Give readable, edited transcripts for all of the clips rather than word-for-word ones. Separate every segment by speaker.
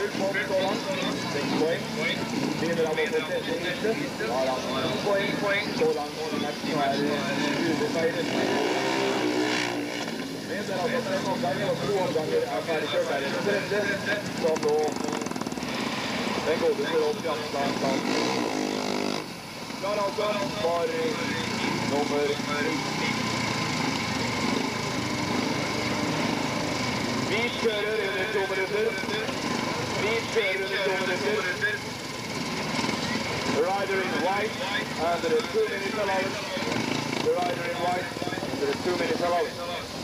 Speaker 1: full pott så langt. 6 poeng. Begynner han å få tredje siste. Da har han 9 poeng. Så langt i matchen er ubeseiret. Men det er altså 5 omganger, og 2 omganger er ferdig kjørt her i den tredje, som nå den godeste Rolf Granstad skal. Klar altså for nummer 9. Vi kjører under 2 minutter. The rider in white under the 2 minutes allowance. The rider in white under the 2 minutes allowance.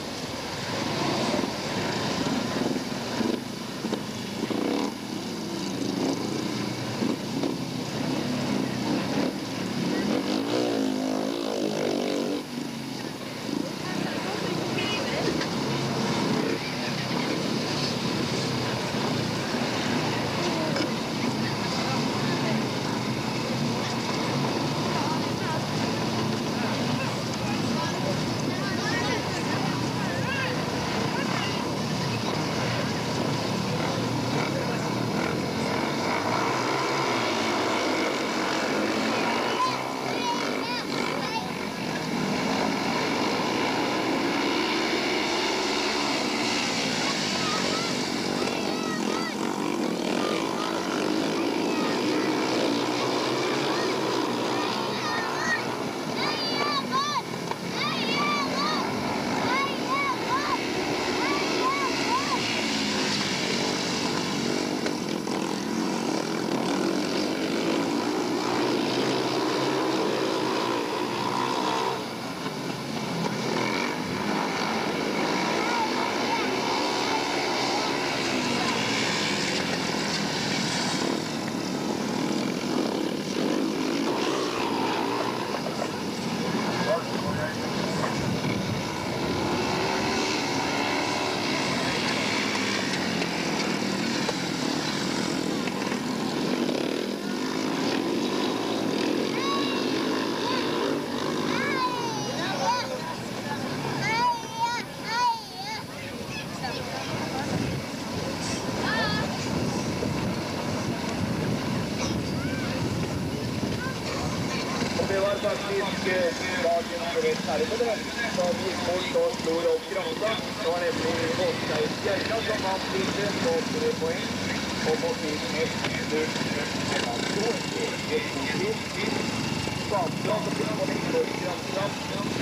Speaker 1: Dagen for et hervede, da vi fort og slår opp Granstad. Det var nemlig Åsgeir Bjerga som vant litet på 3 poeng. Og på tiden 1-0-2. Bakstrand og poeng for Granstad.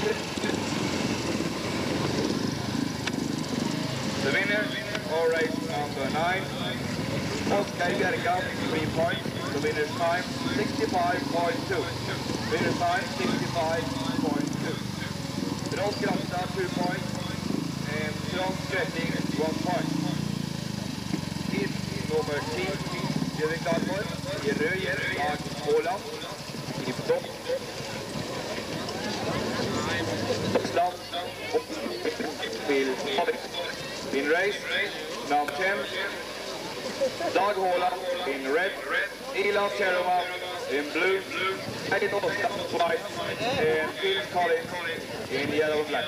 Speaker 1: The winner for race number 9, Åsgeir Bjerga, 3 points. The winner's time, 65.2. Winner's time, 65.2. Rolf Granstad, 2 points. And Trond Skretting, 1 point. Hit nummer 10, gjør vi klar for. I rød hjelm, Dag Håland. I blått. Stand. Til Havik. In race, number 10. Dag Håland in red. Elon Cheroma in blue. Eddie Oscar white. And Phil Collins in yellow and black.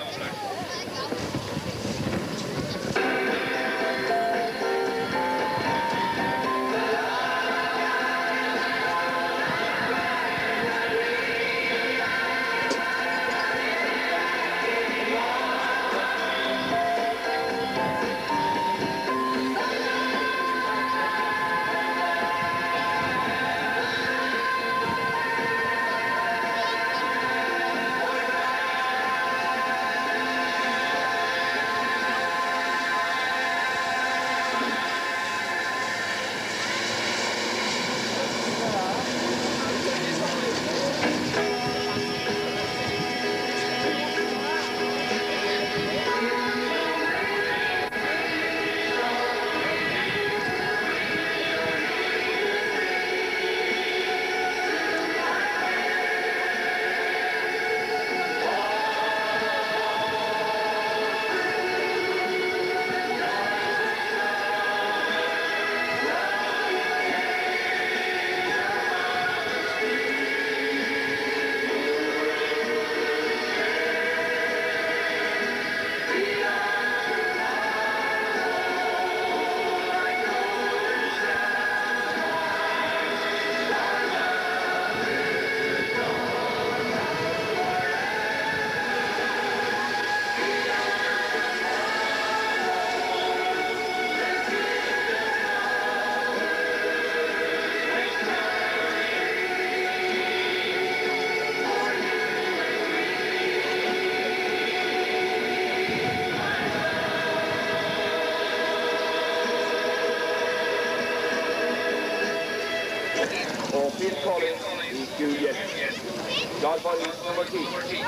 Speaker 1: og Phil Collins i gul hjelm. Klar for heat nummer 10.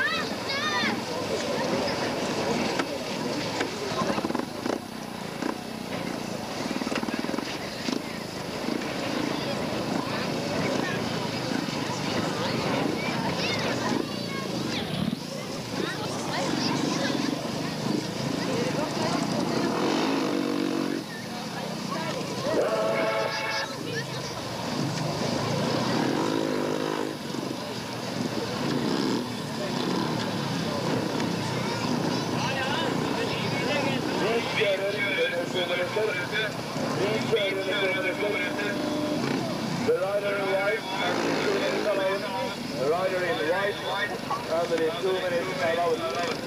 Speaker 1: The rider in white, the rider in white, and within 2 minutes allowed.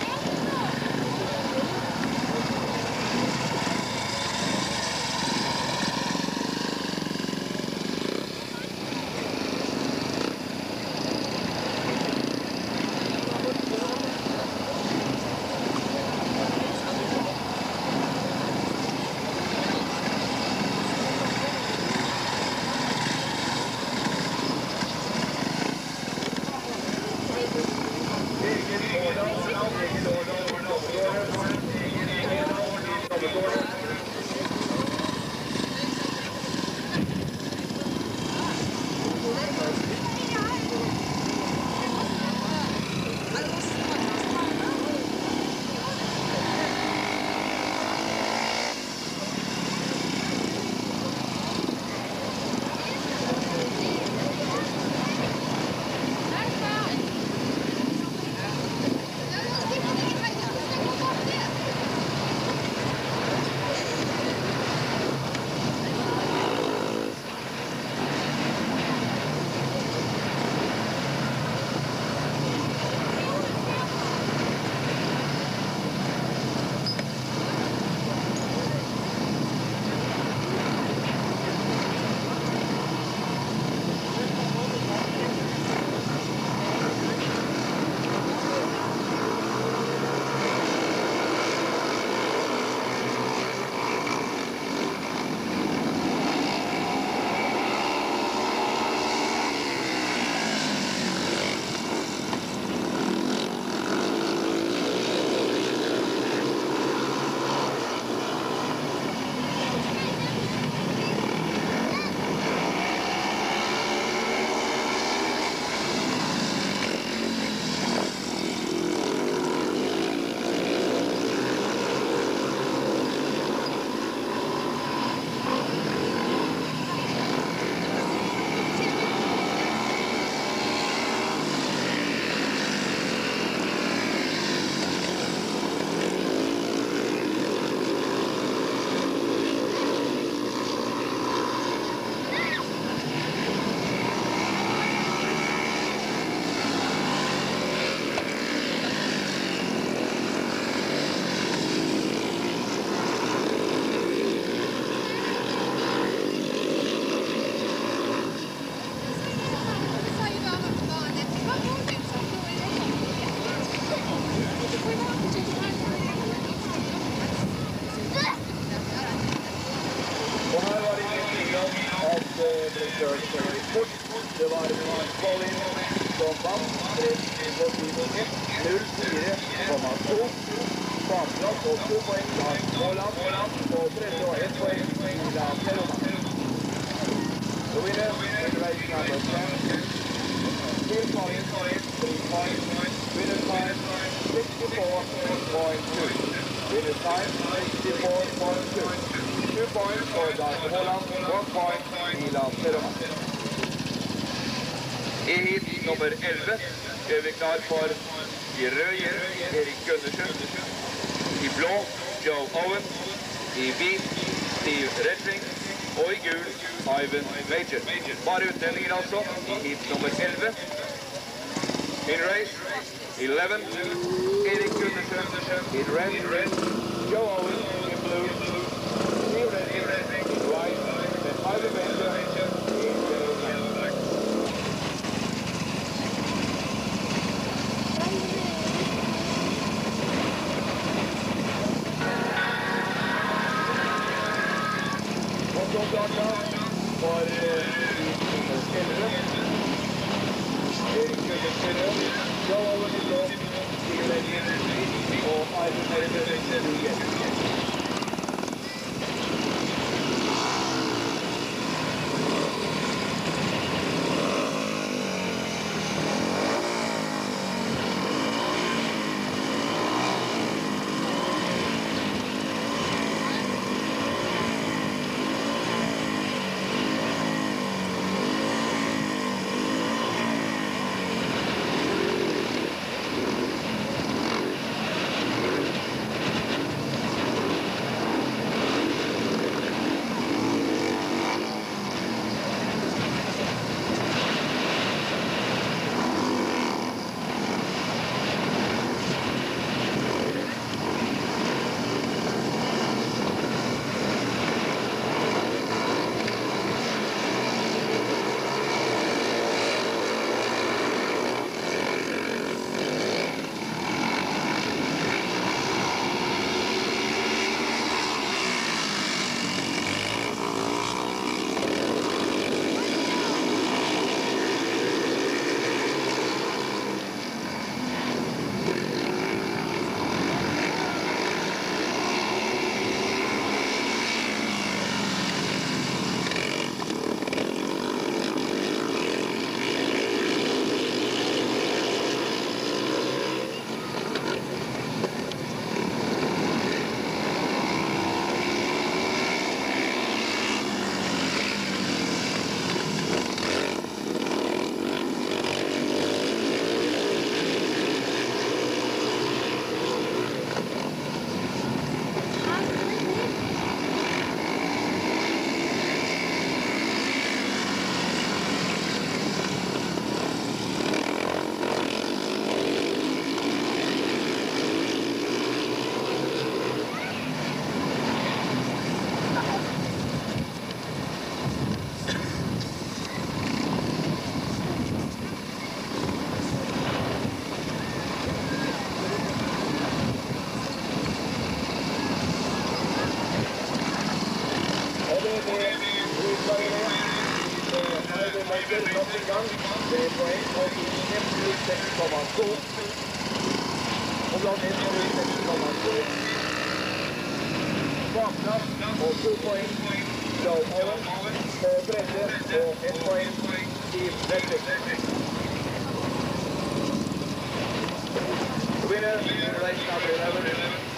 Speaker 1: Det var Collins som vant 04,2 bakplass og 2 poeng Lars Måland og 31 poeng Ila Perona. The winner in race number 10, Phil Collins, 3 points, winner time 64.2. Winner time 64.2. 2 points for Lars Måland, 1 point Ila Perona. I heat nummer 11 gjør vi klar for i rød hjelm Erik Gundersen, i blå Joe Owen, i hvit Steve Redding og i gul Ivan Major. Bare utdelninger altså i heat nummer 11. In race 11, Erik Gundersen in red, Joe Owen in blue, Steve Redding in white, and Ivan Major in yellow. For Go over the door, see you later, or I will make it to you. Winner, race number 11.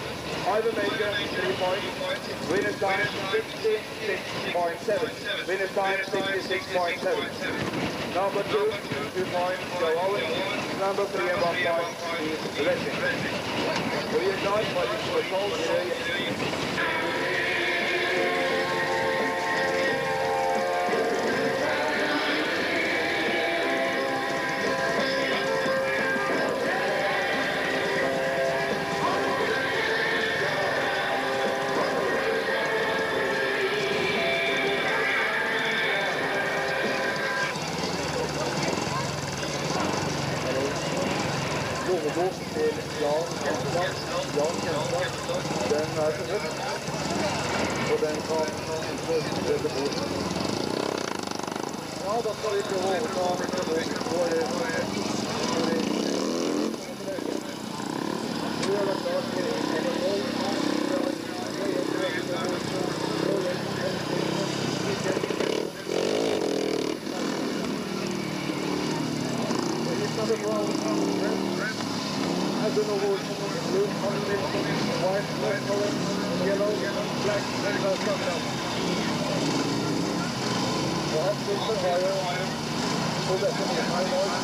Speaker 1: Ivan Baker, 3 points. Winner's time, 66.7. Winner's time, 66.7. Number 2, 2 points, Joe Owen. Number 3 and 1 point, Steve Redding. We are nice by this result today. Til Jan Kjensland. Den er så godt, og den kan redde bort. Ja, da skal vi prøve å overta våre I don't know what blue, white, color, yellow, black, and something. Perhaps it's a higher, so that's a high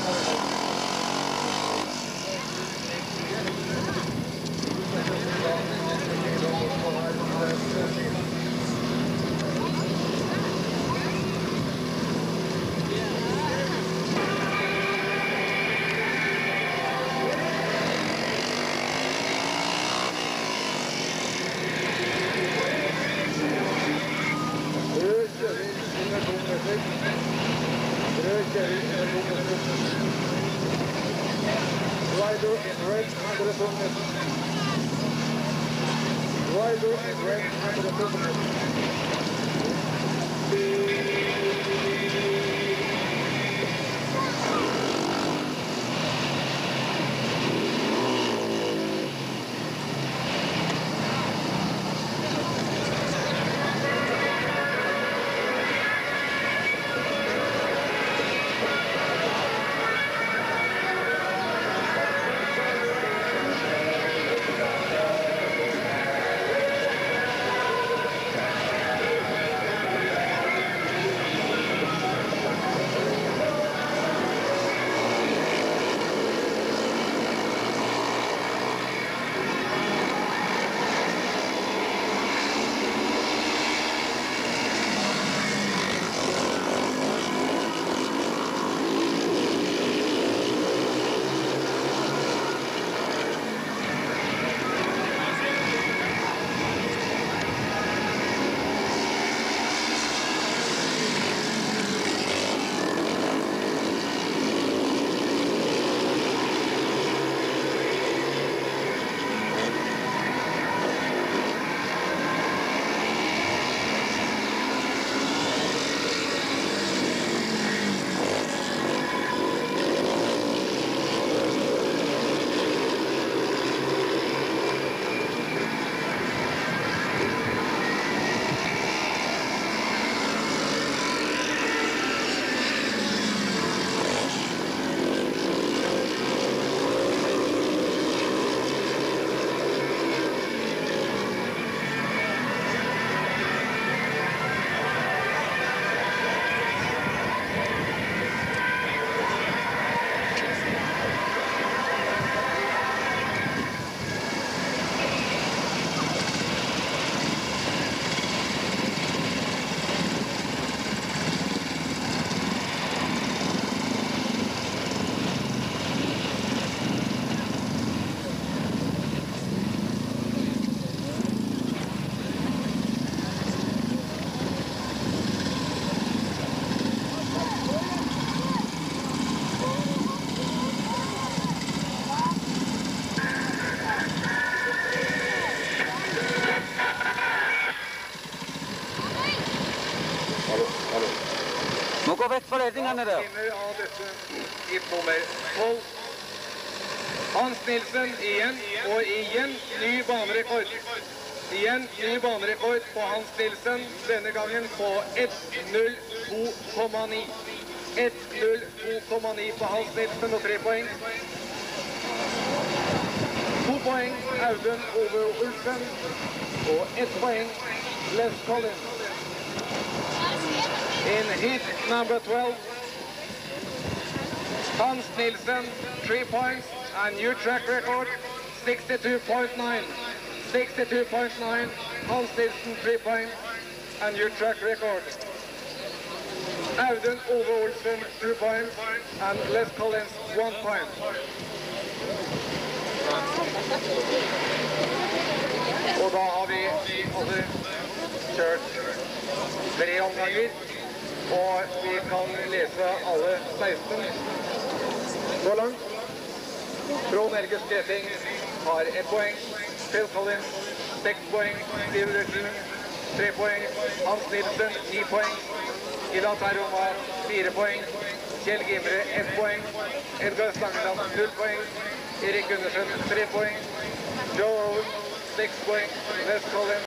Speaker 1: Rider in red under the bonnet. Rider in red under the bonnet.
Speaker 2: gå vekk fra ledningene der.
Speaker 1: Vinner av dette gitt nummer 12. Hans Nilsen igjen, og igjen ny banerekord. Igjen ny banerekord på Hans Nilsen, denne gangen på 1.02,9. 1.02,9 på Hans Nilsen og 3 poeng. 2 poeng Audun Ove Olsen og 1 poeng Les Collins. In heat number 12, Hans Nilsen 3 points and new track record 62.9. 62.9, Hans Nilsen 3 points and new track record. Audun Ove Olsen 2 points and Les Collins 1 point. Og da har vi altså kjørt 3 omganger, og vi kan lese alle 16 så langt. Trond Helge Skretting har 1 poeng, Phil Collins 6 poeng, Steve Rutschen 3 poeng, Hans Nilsen 9 poeng, Ila Teroma 4 poeng, Kjell Gimre 1 poeng, Edgar Stangeland 0 poeng, Erik Gundersen 3 poeng, Joe Owen 6 poeng, Les Collins